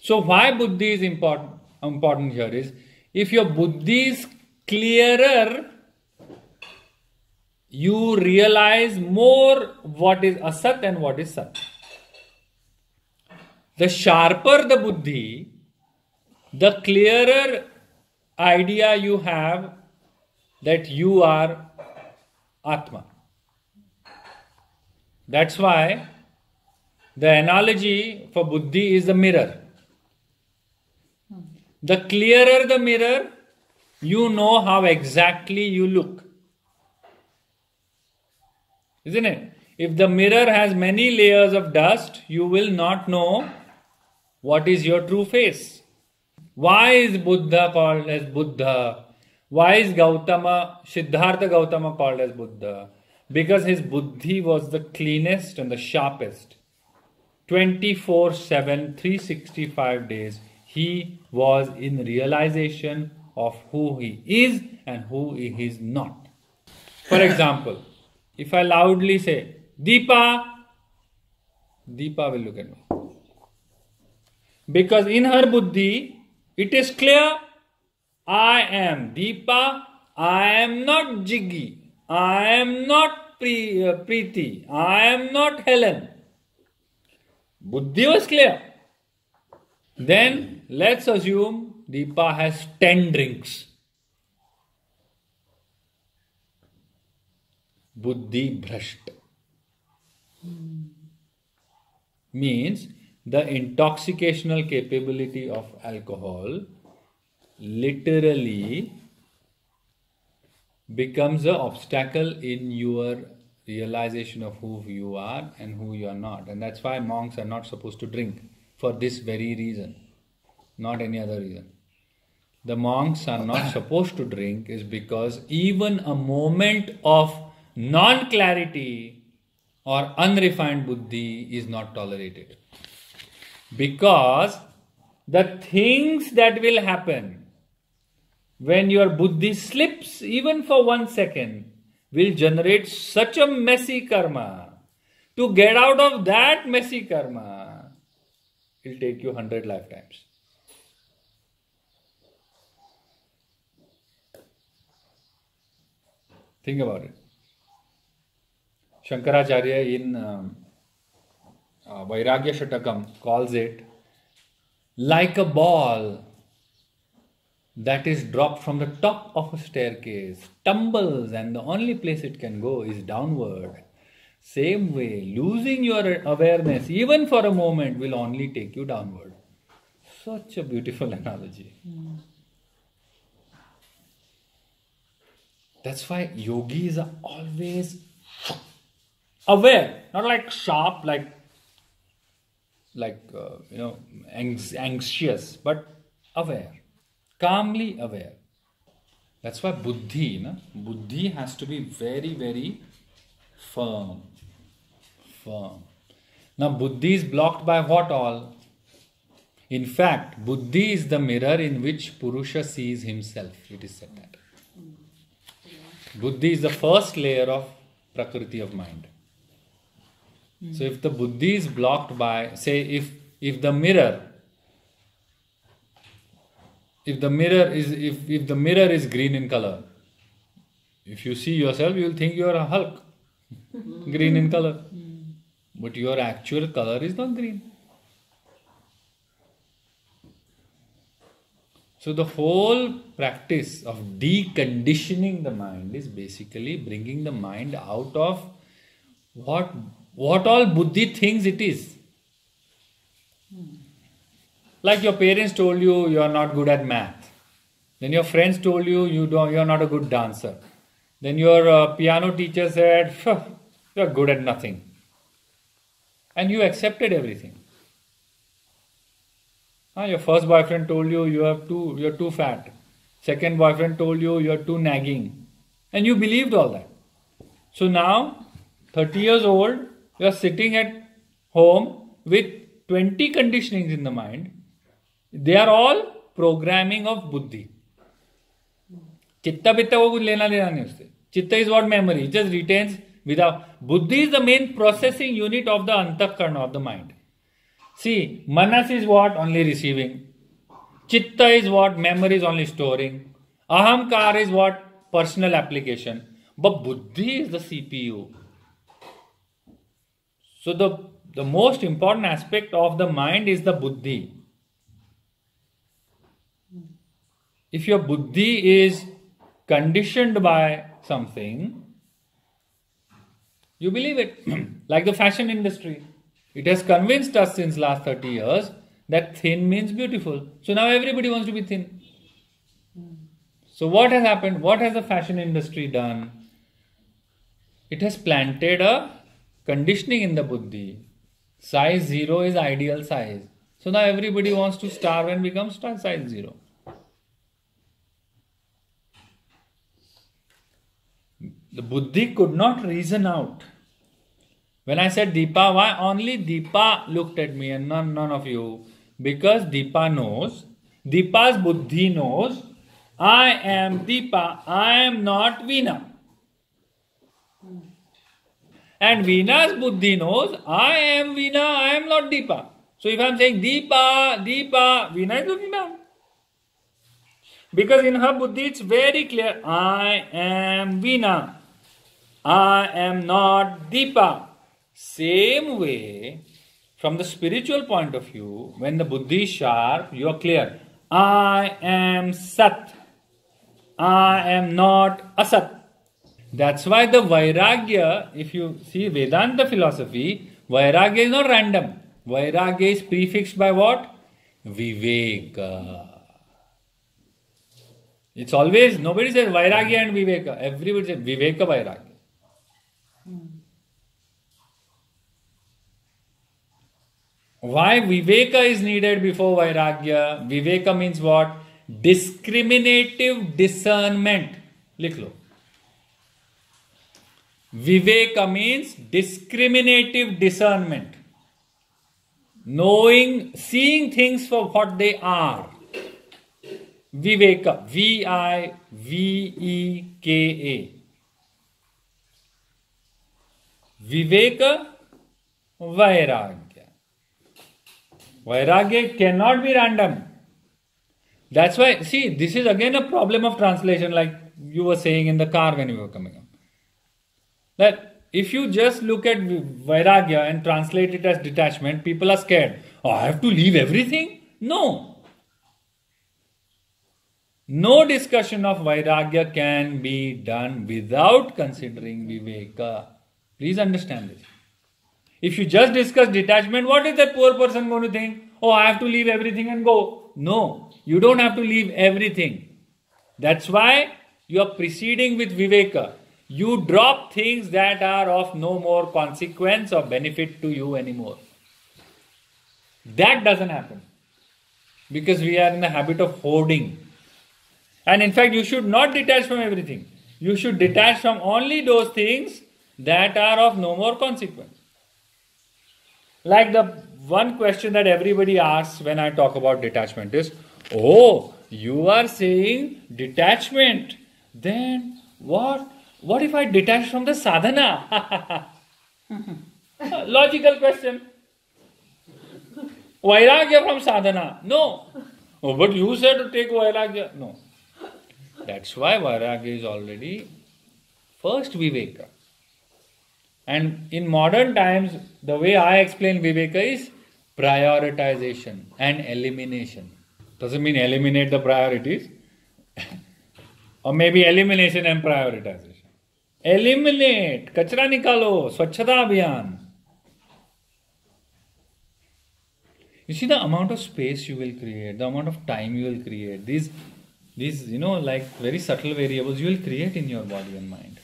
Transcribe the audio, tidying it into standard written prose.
So why buddhi is important here is, if your buddhi is clearer, you realize more what is asat and what is sat. The sharper the buddhi, the clearer idea you have that you are Atma. That's why the analogy for buddhi is the mirror. The clearer the mirror, you know how exactly you look. Isn't it? If the mirror has many layers of dust, you will not know what is your true face. Why is Buddha called as Buddha? Why is Siddhartha Gautama called as Buddha? Because his buddhi was the cleanest and the sharpest. 24/7, 365 days, he was in realization of who he is and who he is not. For example, if I loudly say, Deepa, Deepa will look at me. Because in her buddhi, it is clear, I am Deepa, I am not Jiggy, I am not Preeti, I am not Helen. Buddhi was clear. Then let's assume Deepa has 10 drinks. Buddhi bhrasht. Means the intoxicational capability of alcohol literally becomes an obstacle in your realization of who you are and who you are not. And that's why monks are not supposed to drink, for this very reason, not any other reason. The monks are not supposed to drink is because even a moment of non-clarity or unrefined buddhi is not tolerated. Because the things that will happen when your buddhi slips even for 1 second will generate such a messy karma. To get out of that messy karma, it will take you 100 lifetimes. Think about it. Shankaracharya in Vairagya Shatakam calls it like a ball that is dropped from the top of a staircase, tumbles, and the only place it can go is downward. Same way, losing your awareness even for a moment will only take you downward. Such a beautiful analogy. That's why yogis are always aware, not like sharp, like anxious, but aware, calmly aware. That's why buddhi has to be very, very firm. Now buddhi is blocked by what all? In fact, buddhi is the mirror in which Purusha sees himself. It is said that. Buddhi is the first layer of Prakriti of mind. So if the buddhi is blocked by, say, if the mirror is green in color, if you see yourself, you will think you are a Hulk, green in color. But your actual color is not green. So the whole practice of deconditioning the mind is basically bringing the mind out of what all buddhi thinks it is. Like your parents told you you are not good at math. Then your friends told you you are not a good dancer. Then your piano teacher said, you are good at nothing. And you accepted everything. Your first boyfriend told you you are too fat. Second boyfriend told you you are too nagging. And you believed all that. So now, 30 years old, you are sitting at home with 20 conditionings in the mind. They are all programming of buddhi. Chitta pitta ko kuch lena dena nahi usse. Chitta is what memory. It just retains without. Buddhi is the main processing unit of the antakarna of the mind. See, manas is what? Only receiving. Chitta is what? Memory is only storing. Ahamkar is what? Personal application. But buddhi is the CPU. So the most important aspect of the mind is the buddhi. If your buddhi is conditioned by something, you believe it. Like the fashion industry. It has convinced us since last 30 years that thin means beautiful. So now everybody wants to be thin. So what has happened? What has the fashion industry done? It has planted a conditioning in the buddhi. Size 0 is ideal size. So now everybody wants to starve and become size 0. The buddhi could not reason out. When I said Deepa, why only Deepa looked at me and none of you? Because Deepa knows, Deepa's buddhi knows, I am Deepa, I am not Veena. And Veena's buddhi knows, I am Veena, I am not Deepa. So if I am saying Deepa, Veena is looking down. Because in her buddhi it's very clear, I am Veena, I am not Deepa. Same way, from the spiritual point of view, when the buddhi is sharp, you are clear. I am Sat. I am not Asat. That's why the Vairagya, if you see Vedanta philosophy, Vairagya is not random. Vairagya is prefixed by what? Viveka. It's always, nobody says Vairagya and Viveka. Everybody says Viveka Vairagya. Why Viveka is needed before Vairagya? Viveka means what? Discriminative discernment. Likh lo. Viveka means discriminative discernment. Knowing, seeing things for what they are. Viveka. V-I-V-E-K-A. Viveka, Vairagya. Vairagya cannot be random. That's why, see, this is again a problem of translation, like you were saying in the car when you were coming up. That if you just look at Vairagya and translate it as detachment, people are scared. Oh, I have to leave everything? No. No discussion of Vairagya can be done without considering Viveka. Please understand this. If you just discuss detachment, what is that poor person going to think? Oh, I have to leave everything and go. No, you don't have to leave everything. That's why you are proceeding with Viveka. You drop things that are of no more consequence or benefit to you anymore. That doesn't happen. Because we are in the habit of hoarding. And in fact, you should not detach from everything. You should detach from only those things that are of no more consequence. Like the one question that everybody asks when I talk about detachment is, oh, you are saying detachment. Then what? What if I detach from the sadhana? Logical question. Vairagya from sadhana? No. Oh, but you said to take Vairagya. No. That's why Vairagya is already first Viveka. And in modern times, the way I explain Viveka is prioritization and elimination. Doesn't mean eliminate the priorities. Or maybe elimination and prioritization. Eliminate, kachra nikalo, swachhata abhiyan. You see the amount of space you will create, the amount of time you will create, these like very subtle variables you will create in your body and mind.